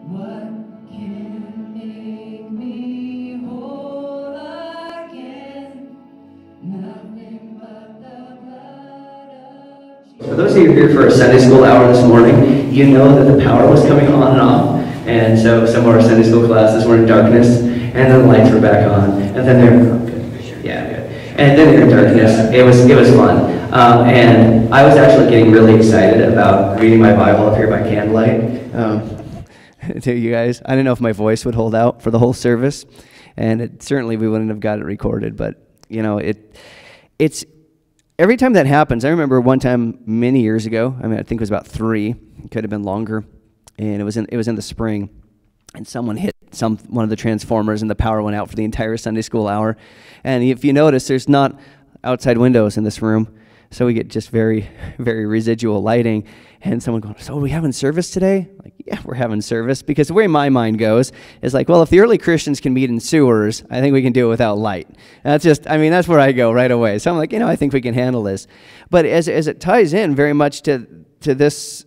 What can make me whole again? Nothing but the blood of Jesus. For those of you here for a Sunday school hour this morning, you know that the power was coming on and off, and so some of our Sunday school classes were in darkness, and then the lights were back on, and then they were and then they were in darkness. It was fun, and I was actually getting really excited about reading my Bible up here by candlelight. To you guys, I don't know if my voice would hold out for the whole service, and certainly we wouldn't have got it recorded. But you know, it's every time that happens. I remember one time many years ago. I mean, I think it was about 3. It could have been longer, and it was in the spring, and someone hit one of the transformers, and the power went out for the entire Sunday school hour. And if you notice, there's not outside windows in this room, so we get just very, very residual lighting. And someone going, "So are we having service today?" Like, yeah, we're having service, because the way my mind goes is like, well, if the early Christians can meet in sewers, I think we can do it without light. And that's where I go right away. So I'm like, I think we can handle this. But as it ties in very much to this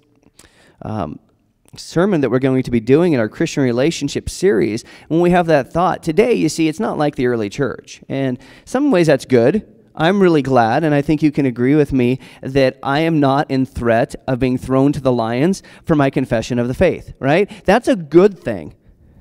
sermon that we're going to be doing in our Christian relationship series, when we have that thought today, you see, it's not like the early church. And in some ways that's good. I'm really glad, and I think you can agree with me, that I am not in threat of being thrown to the lions for my confession of the faith, right? That's a good thing.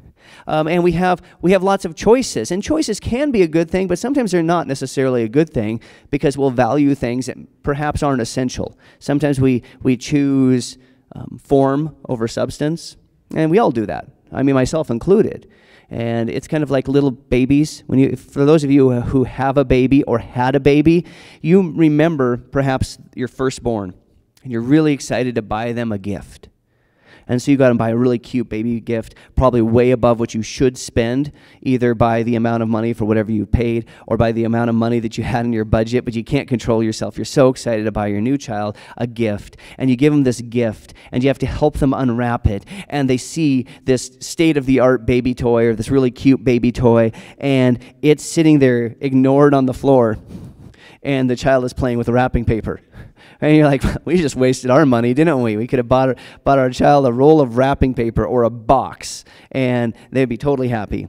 And we have lots of choices, and choices can be a good thing, but sometimes they're not necessarily a good thing, because we'll value things that perhaps aren't essential. Sometimes we choose form over substance, and we all do that. I mean, myself included. And it's kind of like little babies. For those of you who have a baby or had a baby, you remember perhaps your firstborn, and you're really excited to buy them a gift. And so you got to buy a really cute baby gift, probably way above what you should spend, either by the amount of money for whatever you paid or by the amount of money that you had in your budget, but you can't control yourself. You're so excited to buy your new child a gift, and you give them this gift, and you have to help them unwrap it, and they see this state-of-the-art baby toy or this really cute baby toy, and it's sitting there ignored on the floor, and the child is playing with the wrapping paper. And you're like, we just wasted our money, didn't we? We could have bought our child a roll of wrapping paper or a box, and they'd be totally happy.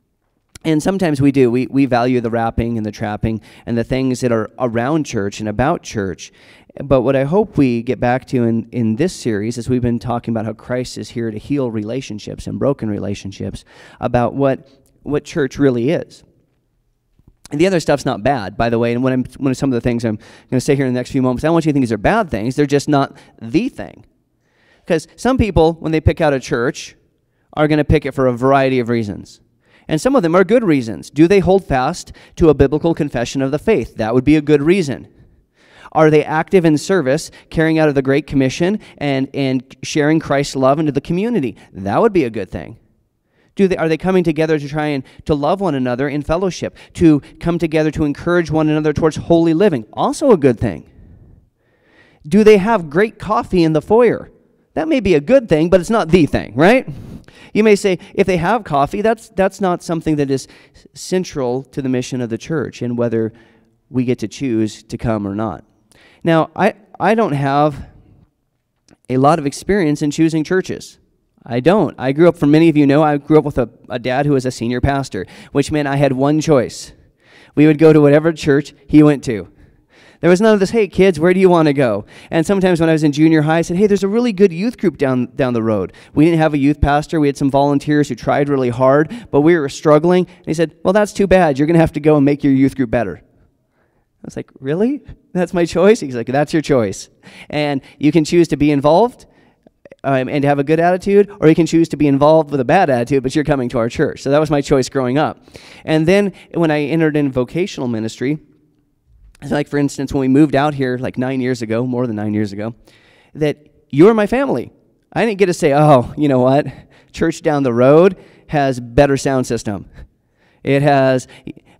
And sometimes we do. We value the wrapping and the trapping and the things that are around church and about church. But what I hope we get back to in this series, as we've been talking about how Christ is here to heal relationships and broken relationships, about what church really is. And the other stuff's not bad, by the way, and when some of the things I'm going to say here in the next few moments, I don't want you to think these are bad things. They're just not the thing. Because some people, when they pick out a church, are going to pick it for a variety of reasons. And some of them are good reasons. Do they hold fast to a biblical confession of the faith? That would be a good reason. Are they active in service, carrying out of the Great Commission and sharing Christ's love into the community? That would be a good thing. Are they coming together to try and to love one another in fellowship, to come together to encourage one another towards holy living? Also a good thing. Do they have great coffee in the foyer? That may be a good thing, but it's not the thing, right? You may say, if they have coffee, that's not something that is central to the mission of the church and whether we get to choose to come or not. Now, I don't have a lot of experience in choosing churches. I don't. I grew up, for many of you know, I grew up with a dad who was a senior pastor, which meant I had one choice. We would go to whatever church he went to. There was none of this, hey, kids, where do you want to go? And sometimes when I was in junior high, I said, hey, there's a really good youth group down the road. We didn't have a youth pastor. We had some volunteers who tried really hard, but we were struggling. And he said, well, that's too bad. You're going to have to go and make your youth group better. I was like, really? That's my choice? He's like, that's your choice. And you can choose to be involved and have a good attitude, or you can choose to be involved with a bad attitude, but you're coming to our church. So that was my choice growing up. And then when I entered in vocational ministry, like for instance, when we moved out here like 9 years ago, more than 9 years ago, that you are my family. I didn't get to say, oh, you know what, church down the road has better sound system. It has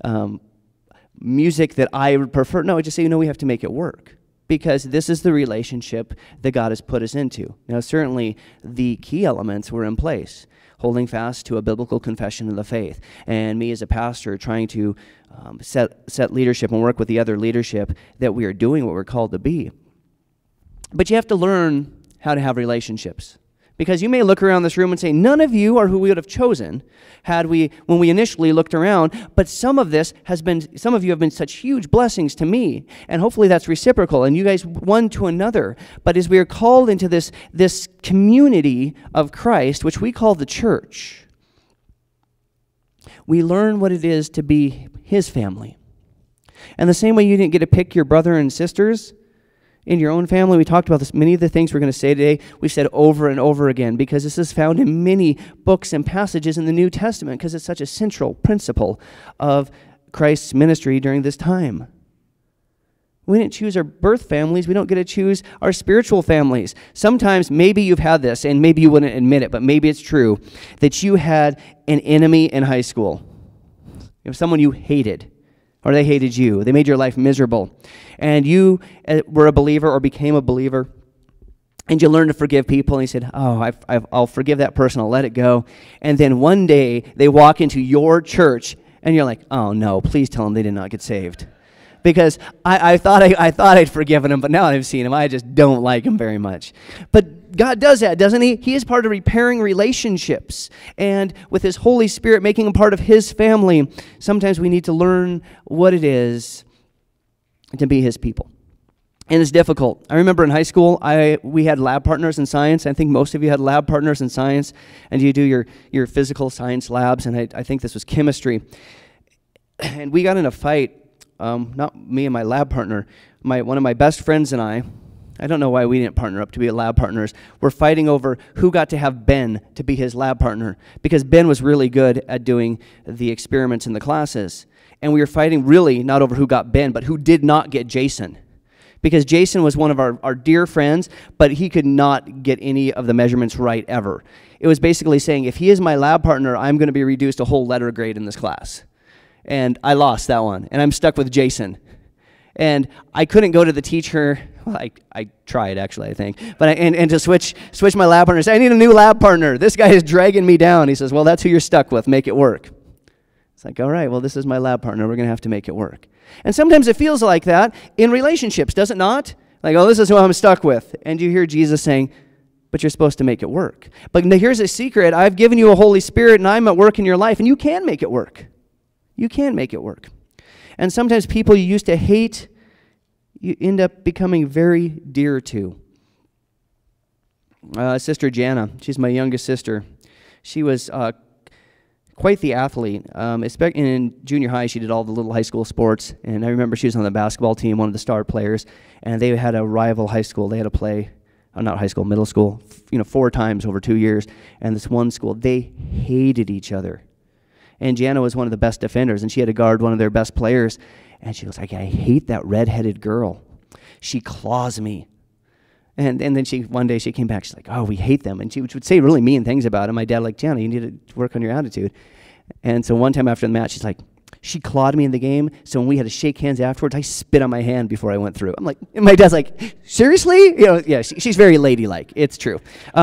music that I would prefer. No, I just say, we have to make it work. Because this is the relationship that God has put us into. Now, certainly the key elements were in place, holding fast to a biblical confession of the faith, and me as a pastor trying to set leadership and work with the other leadership that we are doing what we're called to be. But you have to learn how to have relationships. Because you may look around this room and say, none of you are who we would have chosen when we initially looked around, but some of you have been such huge blessings to me, and hopefully that's reciprocal, and you guys one to another. But as we are called into this community of Christ, which we call the church, we learn what it is to be his family. And the same way you didn't get to pick your brother and sisters in your own family, we talked about this. Many of the things we're going to say today, we've said over and over again, because this is found in many books and passages in the New Testament, because it's such a central principle of Christ's ministry during this time. We didn't choose our birth families. We don't get to choose our spiritual families. Sometimes, maybe you've had this, and maybe you wouldn't admit it, but maybe it's true, that you had an enemy in high school. You know, someone you hated, or they hated you. They made your life miserable. And you were a believer or became a believer, and you learned to forgive people, and you said, oh, I'll forgive that person, I'll let it go. And then one day, they walk into your church, and you're like, oh no, please tell them they did not get saved. Because I thought I'd forgiven him, but now I've seen him, I just don't like him very much. But God does that, doesn't he? He is part of repairing relationships. And with his Holy Spirit making him part of his family, sometimes we need to learn what it is to be his people. And it's difficult. I remember in high school, we had lab partners in science. I think most of you had lab partners in science, and you do your physical science labs, and I think this was chemistry. And we got in a fight, not me and my lab partner, one of my best friends and I don't know why we didn't partner up to be lab partners. We're fighting over who got to have Ben to be his lab partner, because Ben was really good at doing the experiments in the classes. And we were fighting really not over who got Ben, but who did not get Jason. Because Jason was one of our dear friends, but he could not get any of the measurements right ever. It was basically saying, if he is my lab partner, I'm going to be reduced a whole letter grade in this class. And I lost that one, and I'm stuck with Jason. And I couldn't go to the teacher. Well, I tried, actually, I think. But and to switch my lab partner, say, I need a new lab partner. This guy is dragging me down. He says, well, that's who you're stuck with. Make it work. It's like, all right, well, this is my lab partner. We're going to have to make it work. And sometimes it feels like that in relationships, does it not? Like, oh, this is who I'm stuck with. And you hear Jesus saying, but you're supposed to make it work. But here's a secret. I've given you a Holy Spirit, and I'm at work in your life, and you can make it work. You can make it work. And sometimes people you used to hate, you end up becoming very dear to. Sister Jana, she's my youngest sister. She was quite the athlete. In junior high, she did all the little high school sports. And I remember she was on the basketball team, one of the star players. And they had a rival high school. They had to play, not high school, middle school, 4 times over 2 years. And this one school, they hated each other. And Jana was one of the best defenders, and she had to guard one of their best players. And she was like, I hate that redheaded girl. She claws me. And then one day she came back, she's like, oh, we hate them. And she would say really mean things about him. My dad like, Jana, you need to work on your attitude. And so one time after the match, she's like, she clawed me in the game, so when we had to shake hands afterwards, I spit on my hand before I went through. I'm like, and my dad's like, seriously? Yeah, she's very ladylike. It's true.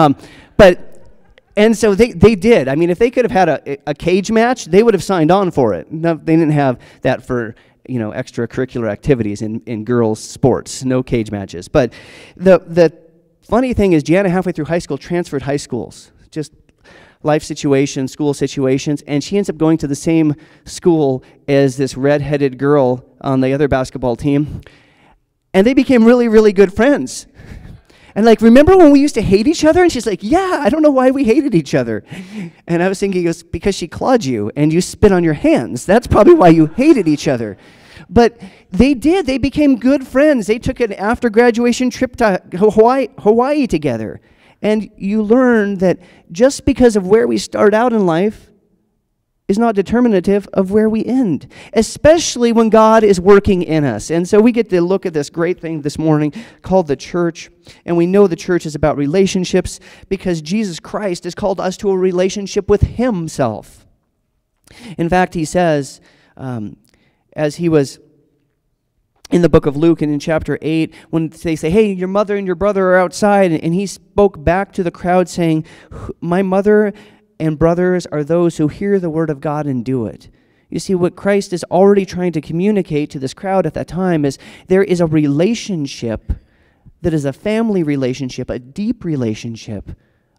And so they did. I mean, if they could have had a cage match, they would have signed on for it. No, they didn't have that for extracurricular activities in girls' sports. No cage matches. But the funny thing is, Jana halfway through high school transferred high schools, just life situations, school situations, and she ends up going to the same school as this redheaded girl on the other basketball team, and they became really, really good friends. And like, remember when we used to hate each other? And she's like, yeah, I don't know why we hated each other. And I was thinking, it was because she clawed you and you spit on your hands. That's probably why you hated each other. But they did. They became good friends. They took an after-graduation trip to Hawaii together. And you learn that just because of where we start out in life is not determinative of where we end, especially when God is working in us. And so we get to look at this great thing this morning called the church, and we know the church is about relationships because Jesus Christ has called us to a relationship with himself. In fact, he says, as he was in the book of Luke and in chapter 8, when they say, hey, your mother and your brother are outside, and he spoke back to the crowd saying, my mother and brothers are those who hear the word of God and do it. You see, what Christ is already trying to communicate to this crowd at that time is there is a relationship that is a family relationship, a deep relationship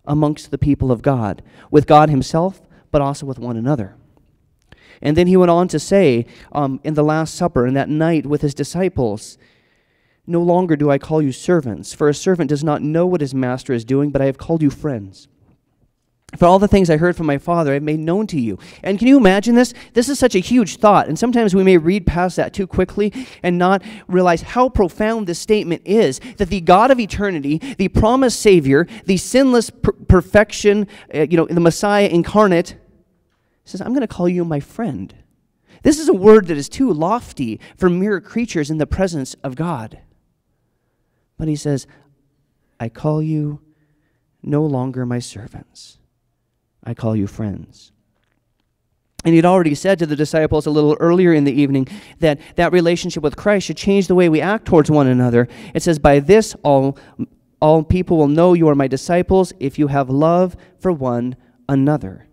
amongst the people of God, with God himself, but also with one another. And then he went on to say in the Last Supper, in that night with his disciples, "No longer do I call you servants, for a servant does not know what his master is doing, but I have called you friends. For all the things I heard from my Father, I have made known to you." And can you imagine this? This is such a huge thought, and sometimes we may read past that too quickly and not realize how profound this statement is, that the God of eternity, the promised Savior, the sinless perfection, the Messiah incarnate, says, "I'm going to call you my friend." This is a word that is too lofty for mere creatures in the presence of God. But he says, "I call you no longer my servants. I call you friends." And he'd already said to the disciples a little earlier in the evening that that relationship with Christ should change the way we act towards one another. It says, "By this all people will know you are my disciples if you have love for one another."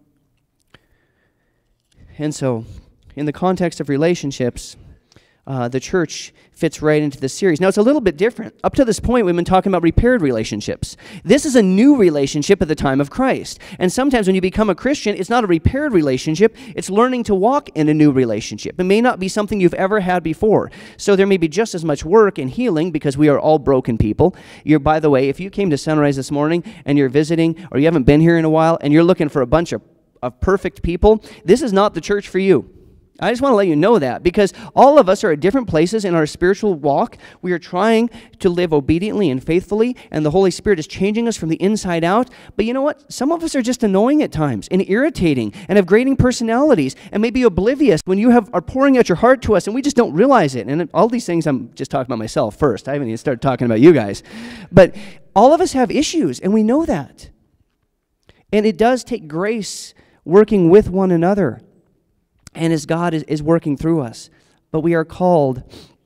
And so, in the context of relationships, the church fits right into this series. Now, it's a little bit different. Up to this point, we've been talking about repaired relationships. This is a new relationship at the time of Christ. And sometimes when you become a Christian, it's not a repaired relationship. It's learning to walk in a new relationship. It may not be something you've ever had before. So there may be just as much work in healing because we are all broken people. By the way, if you came to Sunrise this morning and you're visiting or you haven't been here in a while and you're looking for a bunch of perfect people, this is not the church for you. I just want to let you know that, because all of us are at different places in our spiritual walk. We are trying to live obediently and faithfully, and the Holy Spirit is changing us from the inside out. But you know what? Some of us are just annoying at times and irritating and have grating personalities and maybe oblivious when you are pouring out your heart to us and we just don't realize it. And all these things, I'm just talking about myself first. I haven't even started talking about you guys. But all of us have issues, and we know that. And it does take grace working with one another, and as God is working through us. But we are called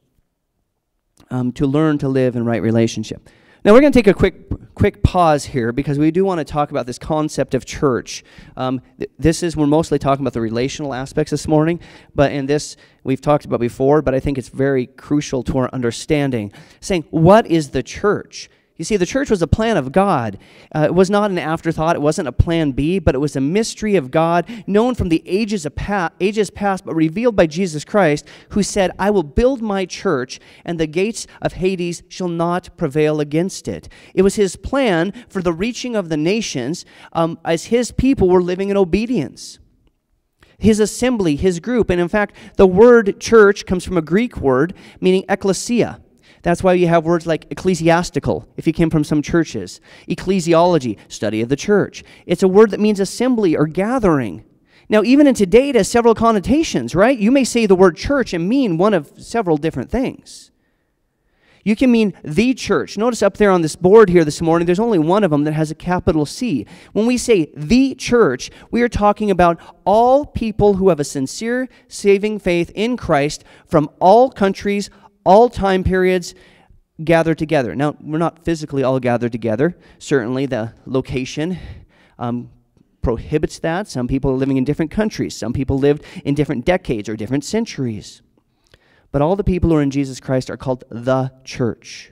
to learn to live in right relationship. Now, we're going to take a quick pause here because we do want to talk about this concept of church. We're mostly talking about the relational aspects this morning, but in this we've talked about before, but I think it's very crucial to our understanding. Saying, what is the church? You see, the church was a plan of God. It was not an afterthought. It wasn't a plan B, but it was a mystery of God, known from the ages past, but revealed by Jesus Christ, who said, "I will build my church, and the gates of Hades shall not prevail against it." It was his plan for the reaching of the nations as his people were living in obedience. His assembly, his group, and in fact, the word church comes from a Greek word meaning ekklesia. That's why you have words like ecclesiastical, if you came from some churches. Ecclesiology, study of the church. It's a word that means assembly or gathering. Now, even in today, it has several connotations, right? You may say the word church and mean one of several different things. You can mean the church. Notice up there on this board here this morning, there's only one of them that has a capital C. When we say the church, we are talking about all people who have a sincere, saving faith in Christ from all countries, all time periods, gathered together. Now, we're not physically all gathered together. Certainly, the location prohibits that. Some people are living in different countries. Some people lived in different decades or different centuries. But all the people who are in Jesus Christ are called the church.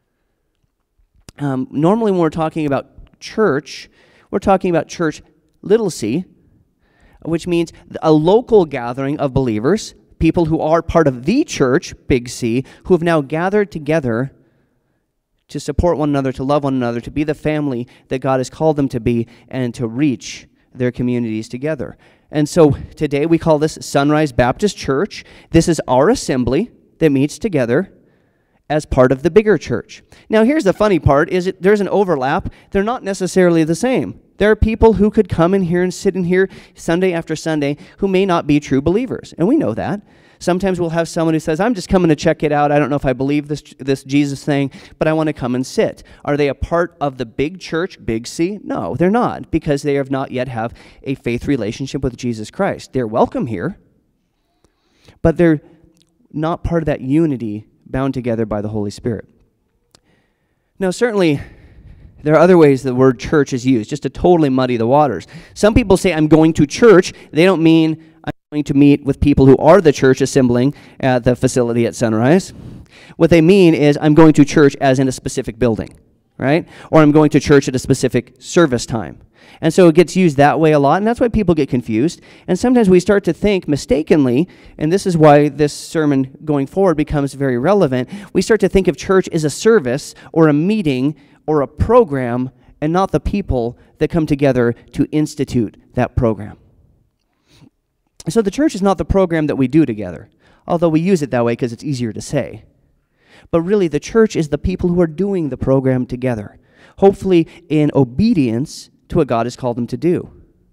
Normally, when we're talking about church, we're talking about church, little c, which means a local gathering of believers, people who are part of the church, big C, who have now gathered together to support one another, to love one another, to be the family that God has called them to be, and to reach their communities together. And so today we call this Sunrise Baptist Church. This is our assembly that meets together as part of the bigger church. Now here's the funny part, is there's an overlap. They're not necessarily the same. There are people who could come in here and sit in here Sunday after Sunday who may not be true believers, and we know that. Sometimes we'll have someone who says, "I'm just coming to check it out. I don't know if I believe this Jesus thing, but I want to come and sit." Are they a part of the big church, big C? No, they're not, because they have not yet have a faith relationship with Jesus Christ. They're welcome here, but they're not part of that unity bound together by the Holy Spirit. Now, certainly, there are other ways the word church is used, just to totally muddy the waters. Some people say, "I'm going to church." They don't mean I'm going to meet with people who are the church assembling at the facility at Sunrise. What they mean is I'm going to church as in a specific building. right? Or I'm going to church at a specific service time. And so it gets used that way a lot, and that's why people get confused. And sometimes we start to think mistakenly, and this is why this sermon going forward becomes very relevant, we start to think of church as a service or a meeting or a program and not the people that come together to institute that program. So the church is not the program that we do together, although we use it that way because it's easier to say. But really, the church is the people who are doing the program together, hopefully in obedience to what God has called them to do.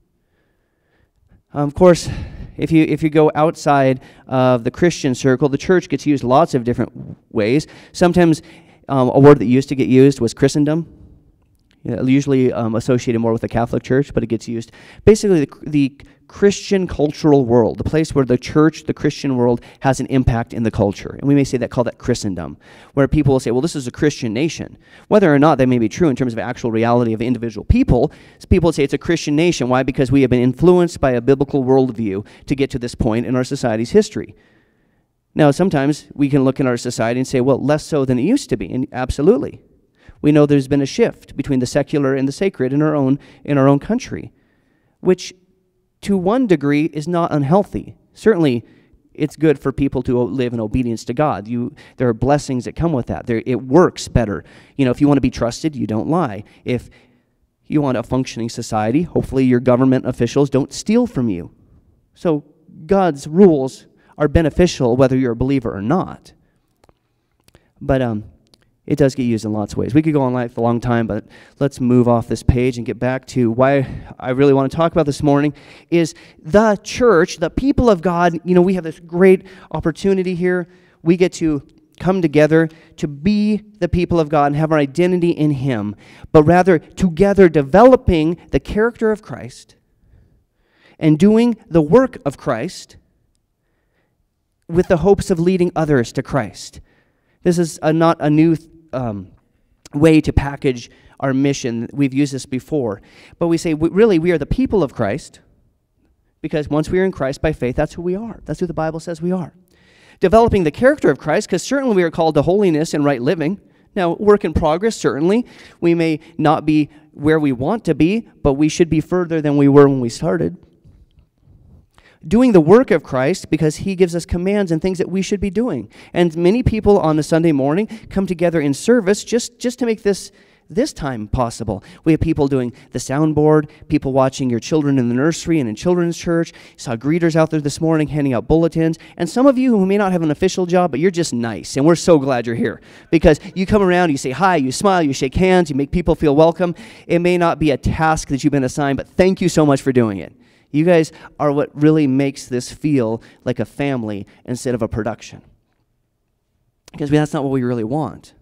Of course, if you go outside of the Christian circle, the church gets used lots of different ways. Sometimes a word that used to get used was Christendom, usually associated more with the Catholic Church, but it gets used. Basically, the Christian cultural world, the place where the church, the Christian world, has an impact in the culture. And we may call that Christendom, where people will say, well, this is a Christian nation. Whether or not that may be true in terms of actual reality of individual people would say it's a Christian nation. Why? Because we have been influenced by a biblical worldview to get to this point in our society's history. Now, sometimes we can look in our society and say, well, less so than it used to be, and absolutely. We know there's been a shift between the secular and the sacred in our own country, which to one degree is not unhealthy. Certainly, it's good for people to live in obedience to God. There are blessings that come with that. It works better. If you want to be trusted, you don't lie. If you want a functioning society, hopefully your government officials don't steal from you. So God's rules are beneficial whether you're a believer or not. But it does get used in lots of ways. We could go on like a long time, but let's move off this page and get back to why I really want to talk about this morning is the church, the people of God. We have this great opportunity here. We get to come together to be the people of God and have our identity in Him, but rather together developing the character of Christ and doing the work of Christ with the hopes of leading others to Christ. This is not a new way to package our mission. We've used this before. But we say, really, we are the people of Christ, because once we are in Christ by faith, that's who we are. That's who the Bible says we are. Developing the character of Christ, because certainly we are called to holiness and right living. Now, work in progress, certainly. We may not be where we want to be, but we should be further than we were when we started. Doing the work of Christ because He gives us commands and things that we should be doing. And many people on a Sunday morning come together in service just to make this time possible. We have people doing the soundboard, people watching your children in the nursery and in children's church. Saw greeters out there this morning handing out bulletins. And some of you who may not have an official job, but you're just nice. And we're so glad you're here. Because you come around, you say hi, you smile, you shake hands, you make people feel welcome. It may not be a task that you've been assigned, but thank you so much for doing it. You guys are what really makes this feel like a family instead of a production. Because that's not what we really want.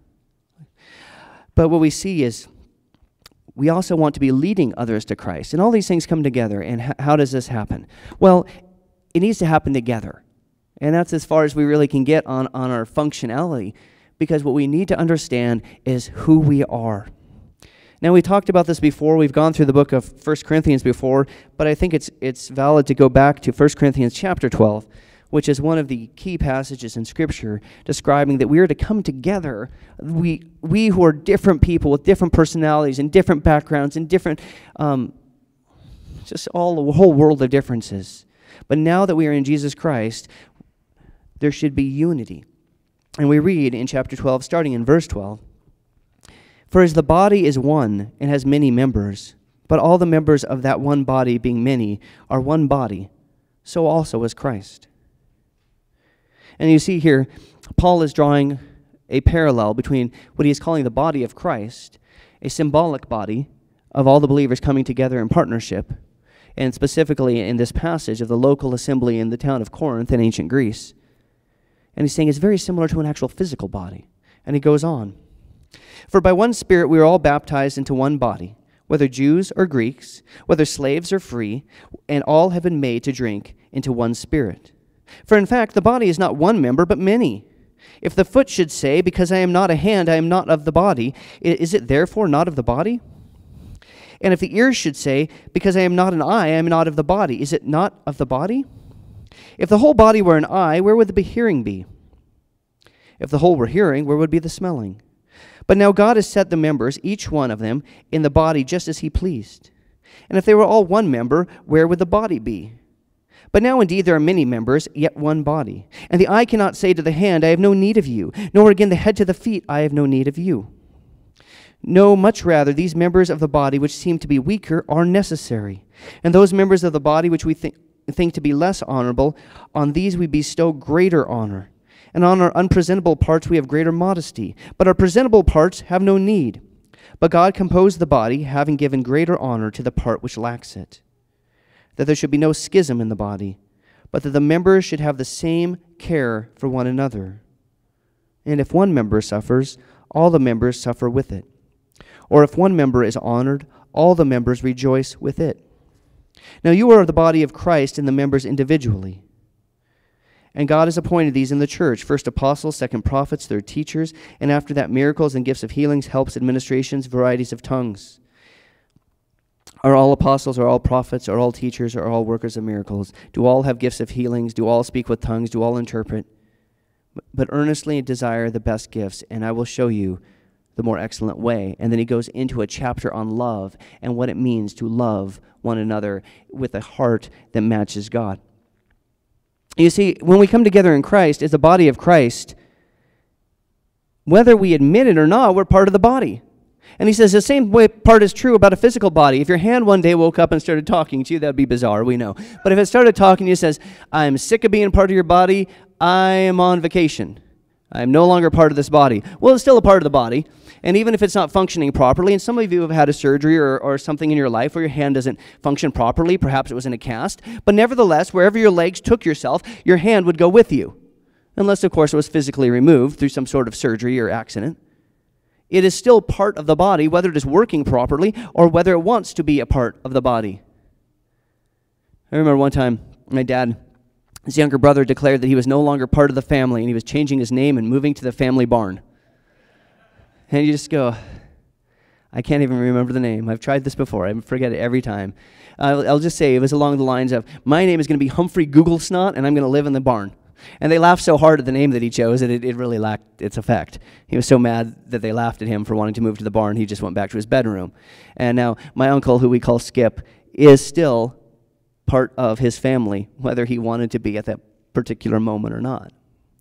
But what we see is we also want to be leading others to Christ. And all these things come together. And how does this happen? Well, it needs to happen together. And that's as far as we really can get on our functionality. Because what we need to understand is who we are. Now, we talked about this before. We've gone through the book of 1 Corinthians before, but I think it's valid to go back to 1 Corinthians chapter 12, which is one of the key passages in Scripture describing that we are to come together, we who are different people with different personalities and different backgrounds and different, just all the whole world of differences. But now that we are in Jesus Christ, there should be unity. And we read in chapter 12, starting in verse 12, "For as the body is one and has many members, but all the members of that one body, being many, are one body, so also is Christ." And you see here, Paul is drawing a parallel between what he is calling the body of Christ, a symbolic body of all the believers coming together in partnership, and specifically in this passage of the local assembly in the town of Corinth in ancient Greece. And he's saying it's very similar to an actual physical body. And he goes on, "For by one Spirit we are all baptized into one body, whether Jews or Greeks, whether slaves or free, and all have been made to drink into one Spirit. For in fact, the body is not one member, but many. If the foot should say, because I am not a hand, I am not of the body, is it therefore not of the body? And if the ear should say, because I am not an eye, I am not of the body, is it not of the body? If the whole body were an eye, where would the hearing be? If the whole were hearing, where would be the smelling? But now God has set the members, each one of them, in the body just as he pleased. And if they were all one member, where would the body be? But now indeed there are many members, yet one body. And the eye cannot say to the hand, I have no need of you, nor again the head to the feet, I have no need of you. No, much rather, these members of the body which seem to be weaker are necessary. And those members of the body which we think to be less honorable, on these we bestow greater honor. And on our unpresentable parts we have greater modesty. But our presentable parts have no need. But God composed the body, having given greater honor to the part which lacks it. That there should be no schism in the body, but that the members should have the same care for one another. And if one member suffers, all the members suffer with it. Or if one member is honored, all the members rejoice with it. Now you are the body of Christ and the members individually. And God has appointed these in the church, first apostles, second prophets, third teachers, and after that miracles and gifts of healings, helps, administrations, varieties of tongues. Are all apostles, are all prophets, are all teachers, are all workers of miracles? Do all have gifts of healings? Do all speak with tongues? Do all interpret? But earnestly desire the best gifts, and I will show you the more excellent way. And then he goes into a chapter on love and what it means to love one another with a heart that matches God. You see, when we come together in Christ, as the body of Christ, whether we admit it or not, we're part of the body. And he says the same way part is true about a physical body. If your hand one day woke up and started talking to you, that would be bizarre, we know. But if it started talking to you, it says, I'm sick of being part of your body, I am on vacation. I am no longer part of this body. Well, it's still a part of the body. And even if it's not functioning properly, and some of you have had a surgery or something in your life where your hand doesn't function properly, perhaps it was in a cast, but nevertheless, wherever your legs took yourself, your hand would go with you. Unless, of course, it was physically removed through some sort of surgery or accident. It is still part of the body, whether it is working properly or whether it wants to be a part of the body. I remember one time, my dad, his younger brother, declared that he was no longer part of the family and he was changing his name and moving to the family barn. And you just go, I can't even remember the name. I've tried this before. I forget it every time. I'll just say it was along the lines of, my name is going to be Humphrey Google Snot, and I'm going to live in the barn. And they laughed so hard at the name that he chose that it really lacked its effect. He was so mad that they laughed at him for wanting to move to the barn, he just went back to his bedroom. And now my uncle, who we call Skip, is still part of his family, whether he wanted to be at that particular moment or not.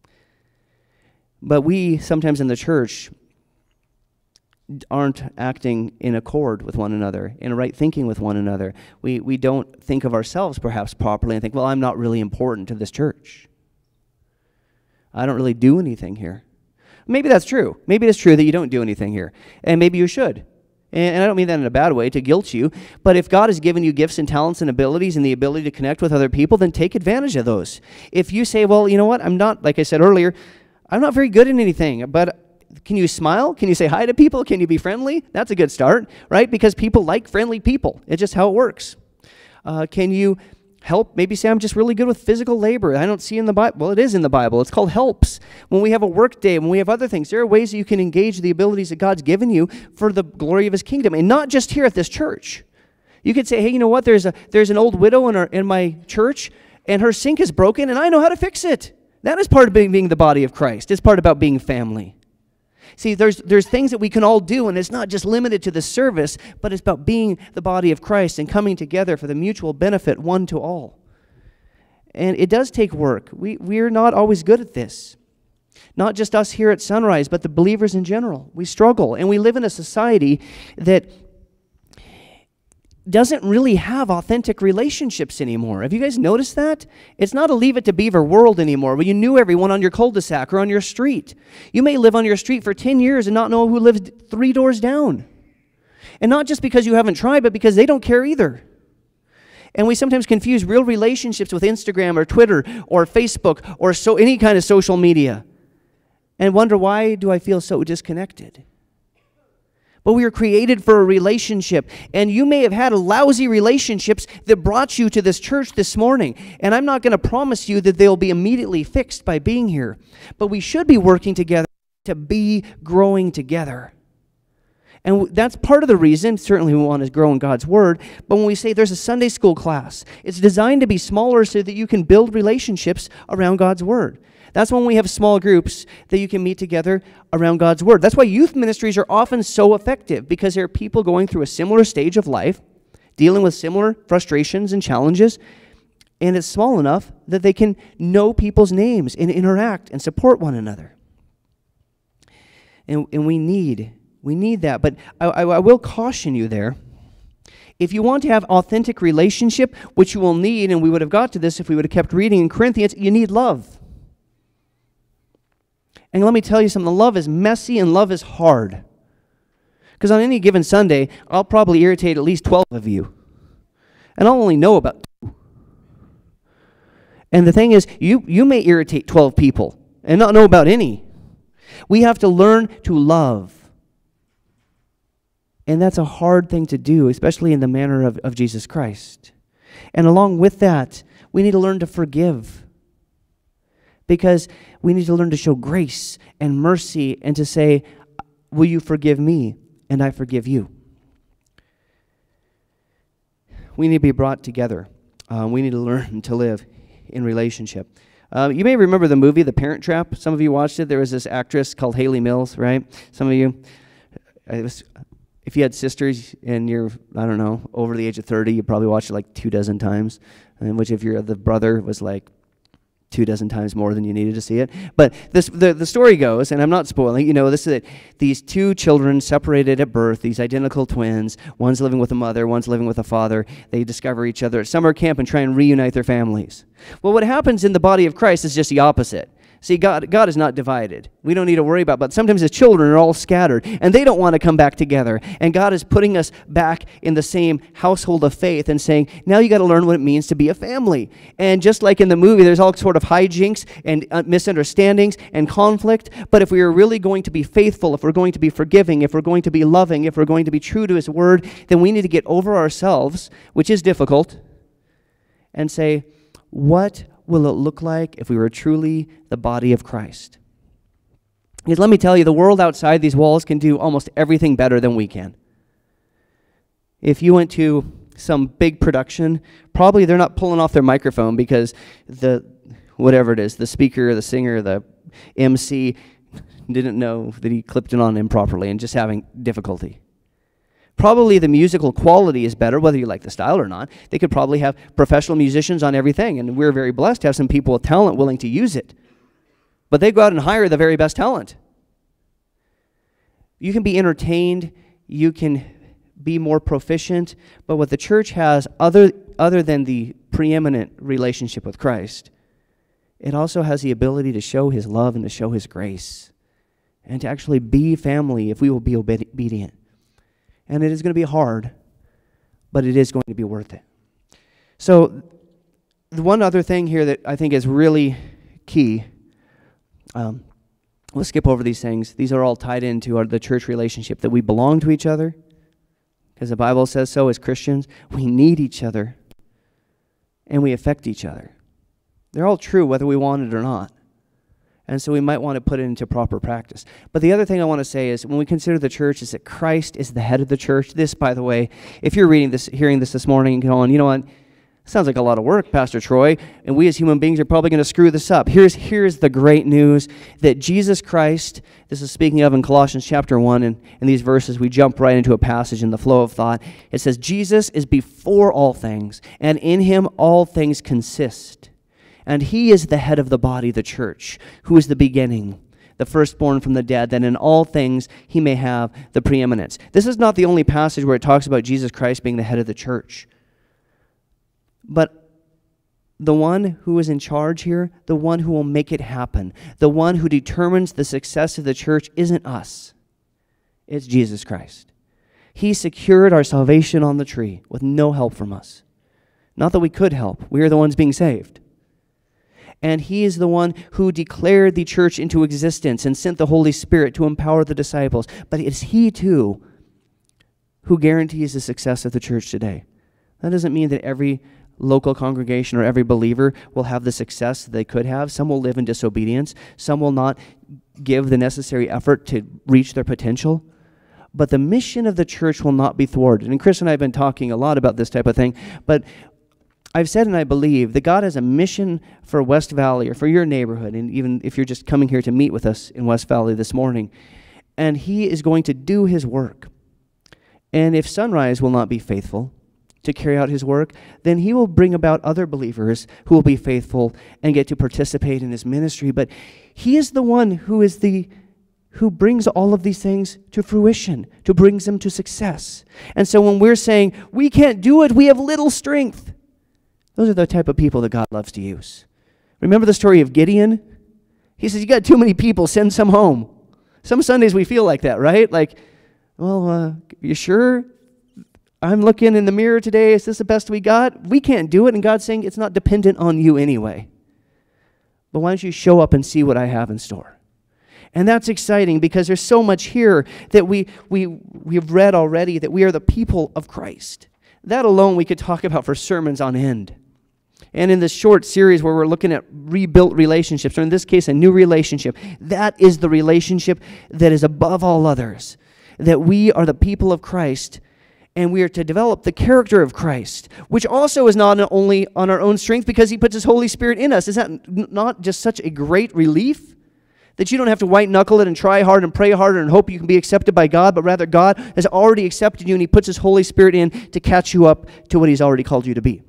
But we, sometimes in the church, aren't acting in accord with one another, in right thinking with one another. We don't think of ourselves perhaps properly and think, well, I'm not really important to this church. I don't really do anything here. Maybe that's true. Maybe it's true that you don't do anything here. And maybe you should. And I don't mean that in a bad way, to guilt you. But if God has given you gifts and talents and abilities and the ability to connect with other people, then take advantage of those. If you say, well, you know what, I'm not, like I said earlier, I'm not very good at anything, but can you smile? Can you say hi to people? Can you be friendly? That's a good start, right? Because people like friendly people. It's just how it works. Can you help? Maybe say, I'm just really good with physical labor. I don't see in the Bible. Well, it is in the Bible. It's called helps. When we have a work day, when we have other things, there are ways that you can engage the abilities that God's given you for the glory of his kingdom. And not just here at this church. You could say, hey, you know what? There's an old widow in my church, and her sink is broken, and I know how to fix it. That is part of being the body of Christ. It's part about being family. See, there's things that we can all do, and it's not just limited to the service, but it's about being the body of Christ and coming together for the mutual benefit, one to all. And it does take work. We're not always good at this. Not just us here at Sunrise, but the believers in general. We struggle, and we live in a society that doesn't really have authentic relationships anymore. Have you guys noticed that? It's not a Leave It to Beaver world anymore where you knew everyone on your cul-de-sac or on your street. You may live on your street for 10 years and not know who lives 3 doors down. And not just because you haven't tried, but because they don't care either. And we sometimes confuse real relationships with Instagram or Twitter or Facebook or any kind of social media and wonder, why do I feel so disconnected? But we were created for a relationship. And you may have had lousy relationships that brought you to this church this morning. And I'm not going to promise you that they'll be immediately fixed by being here. But we should be working together to be growing together. And that's part of the reason, certainly we want to grow in God's Word, but when we say there's a Sunday school class, it's designed to be smaller so that you can build relationships around God's Word. That's when we have small groups that you can meet together around God's Word. That's why youth ministries are often so effective, because there are people going through a similar stage of life, dealing with similar frustrations and challenges, and it's small enough that they can know people's names and interact and support one another. And we need that. But I will caution you there. If you want to have authentic relationship, which you will need, and we would have got to this if we would have kept reading in Corinthians, you need love. And let me tell you something, love is messy and love is hard. Because on any given Sunday, I'll probably irritate at least 12 of you. And I'll only know about 2. And the thing is, you may irritate 12 people and not know about any. We have to learn to love. And that's a hard thing to do, especially in the manner of Jesus Christ. And along with that, we need to learn to forgive. Because we need to learn to show grace and mercy and to say, will you forgive me and I forgive you? We need to be brought together. We need to learn to live in relationship. You may remember the movie The Parent Trap. Some of you watched it. There was this actress called Haley Mills, right? Some of you, if you had sisters and you're, I don't know, over the age of 30, you probably watched it like 24 times, and which if you're the brother was like 24 times more than you needed to see it. But the story goes, and I'm not spoiling, this is that these 2 children separated at birth, these identical twins, one's living with a mother, one's living with a father. They discover each other at summer camp and try and reunite their families. Well, what happens in the body of Christ is just the opposite. See, God is not divided. We don't need to worry about it, but sometimes his children are all scattered, and they don't want to come back together. And God is putting us back in the same household of faith and saying, now you got to learn what it means to be a family. And just like in the movie, there's all sort of hijinks and misunderstandings and conflict, but if we are really going to be faithful, if we're going to be forgiving, if we're going to be loving, if we're going to be true to his word, then we need to get over ourselves, which is difficult, and say, what will it look like if we were truly the body of Christ? Because let me tell you, the world outside these walls can do almost everything better than we can. If you went to some big production, probably they're not pulling off their microphone because whatever it is, the speaker, the singer, the MC didn't know that he clipped it on improperly and just having difficulty. Probably the musical quality is better, whether you like the style or not. They could probably have professional musicians on everything, and we're very blessed to have some people with talent willing to use it. But they go out and hire the very best talent. You can be entertained, you can be more proficient, but what the church has, other than the preeminent relationship with Christ, it also has the ability to show his love and to show his grace, and to actually be family if we will be obedient. And it is going to be hard, but it is going to be worth it. So the one other thing here that I think is really key, let's skip over these things. These are all tied into the church relationship, that we belong to each other, because the Bible says so as Christians. We need each other, and we affect each other. They're all true whether we want it or not. And so we might want to put it into proper practice. But the other thing I want to say is, when we consider the church, is that Christ is the head of the church. This, by the way, if you're hearing this morning and going, you know what, sounds like a lot of work, Pastor Troy, and we as human beings are probably going to screw this up. Here's the great news, that Jesus Christ, this is speaking of in Colossians chapter 1, and in these verses we jump right into a passage in the flow of thought. It says, Jesus is before all things, and in him all things consist. And he is the head of the body, the church, who is the beginning, the firstborn from the dead, that in all things he may have the preeminence. This is not the only passage where it talks about Jesus Christ being the head of the church. But the one who is in charge here, the one who will make it happen, the one who determines the success of the church isn't us. It's Jesus Christ. He secured our salvation on the tree with no help from us. Not that we could help. We are the ones being saved. And he is the one who declared the church into existence and sent the Holy Spirit to empower the disciples. But it's he, too, who guarantees the success of the church today. That doesn't mean that every local congregation or every believer will have the success they could have. Some will live in disobedience. Some will not give the necessary effort to reach their potential. but the mission of the church will not be thwarted. And Chris and I have been talking a lot about this type of thing, but I've said and I believe that God has a mission for West Valley or for your neighborhood, and even if you're just coming here to meet with us in West Valley this morning, and He is going to do His work. And if Sunrise will not be faithful to carry out His work, then He will bring about other believers who will be faithful and get to participate in His ministry. But He is the one who brings all of these things to fruition, to brings them to success. And so when we're saying, we can't do it, we have little strength, those are the type of people that God loves to use. Remember the story of Gideon? He says, you got too many people, send some home. Some Sundays we feel like that, right? Like, well, you sure? I'm looking in the mirror today. Is this the best we got? We can't do it. And God's saying it's not dependent on you anyway. But why don't you show up and see what I have in store? And that's exciting because there's so much here that we've read already, that we are the people of Christ. That alone we could talk about for sermons on end. And in this short series where we're looking at rebuilt relationships, or in this case, a new relationship, that is the relationship that is above all others. That we are the people of Christ, and we are to develop the character of Christ, which also is not only on our own strength because He puts His Holy Spirit in us. Is that not just such a great relief? That you don't have to white-knuckle it and try hard and pray harder and hope you can be accepted by God, but rather God has already accepted you, and He puts His Holy Spirit in to catch you up to what He's already called you to be.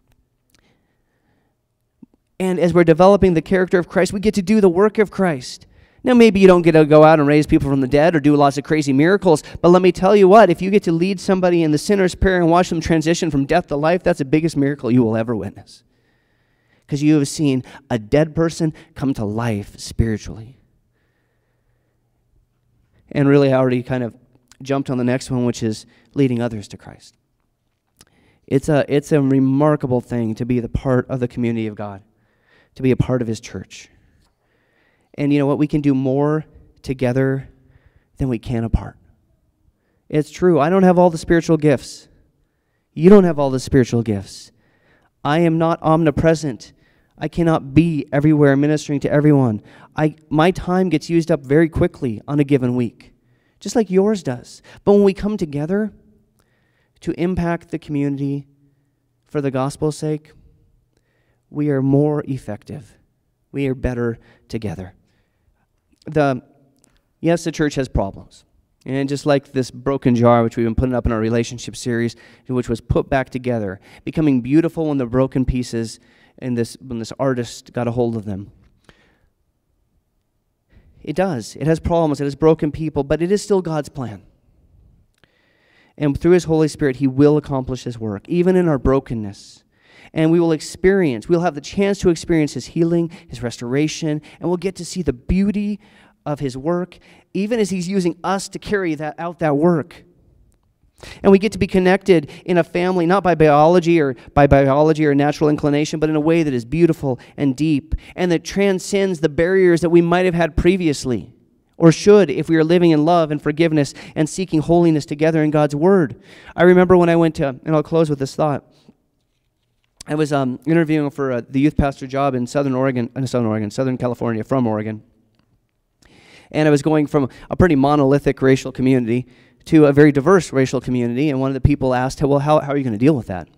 And as we're developing the character of Christ, we get to do the work of Christ. Now, maybe you don't get to go out and raise people from the dead or do lots of crazy miracles, but let me tell you what, if you get to lead somebody in the sinner's prayer and watch them transition from death to life, that's the biggest miracle you will ever witness. Because you have seen a dead person come to life spiritually. And really, I already kind of jumped on the next one, which is leading others to Christ. It's a remarkable thing to be the part of the community of God, to be a part of His church. And you know what? We can do more together than we can apart. It's true. I don't have all the spiritual gifts. You don't have all the spiritual gifts. I am not omnipresent. I cannot be everywhere ministering to everyone. My time gets used up very quickly on a given week, just like yours does. But when we come together to impact the community for the gospel's sake, we are more effective. We are better together. Yes, the church has problems. And just like this broken jar, which we've been putting up in our relationship series, which was put back together, becoming beautiful when the broken pieces and when this artist got a hold of them. It does. It has problems. It has broken people, but it is still God's plan. And through His Holy Spirit, He will accomplish His work, even in our brokenness. And we'll have the chance to experience His healing, His restoration, and we'll get to see the beauty of His work, even as He's using us to carry out that work. And we get to be connected in a family, not by biology or natural inclination, but in a way that is beautiful and deep, and that transcends the barriers that we might have had previously, or should, if we are living in love and forgiveness and seeking holiness together in God's Word. I remember when I went to, and I'll close with this thought, I was interviewing for the youth pastor job in Southern California, from Oregon. And I was going from a pretty monolithic racial community to a very diverse racial community, and one of the people asked, well, how are you going to deal with that?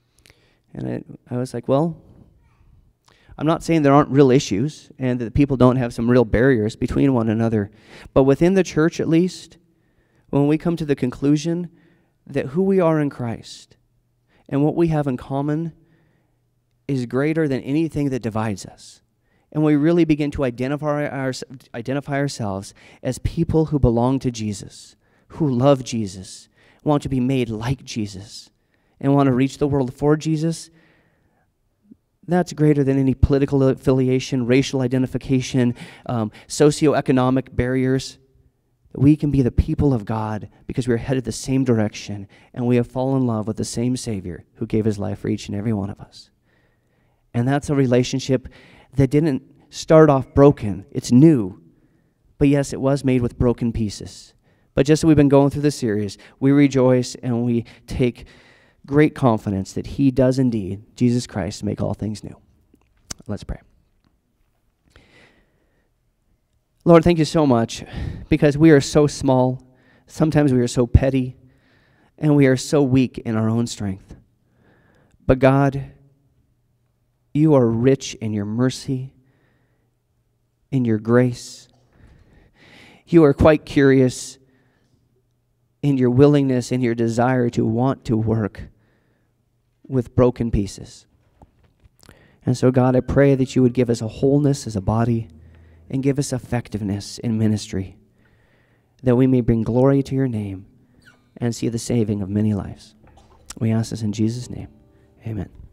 And I was like, well, I'm not saying there aren't real issues and that people don't have some real barriers between one another, but within the church at least, when we come to the conclusion that who we are in Christ and what we have in common is greater than anything that divides us, and we really begin to identify ourselves as people who belong to Jesus, who love Jesus, want to be made like Jesus, and want to reach the world for Jesus, that's greater than any political affiliation, racial identification, socioeconomic barriers. We can be the people of God because we're headed the same direction, and we have fallen in love with the same Savior who gave His life for each and every one of us. And that's a relationship that didn't start off broken. It's new. But yes, it was made with broken pieces. But just as we've been going through this series, we rejoice and we take great confidence that He does indeed, Jesus Christ, make all things new. Let's pray. Lord, thank you so much because we are so small Sometimes we are so petty, and we are so weak in our own strength. But God, you are rich in your mercy, in your grace. You are quite curious in your willingness, in your desire to want to work with broken pieces. And so, God, I pray that you would give us a wholeness as a body and give us effectiveness in ministry, that we may bring glory to your name and see the saving of many lives. We ask this in Jesus' name. Amen.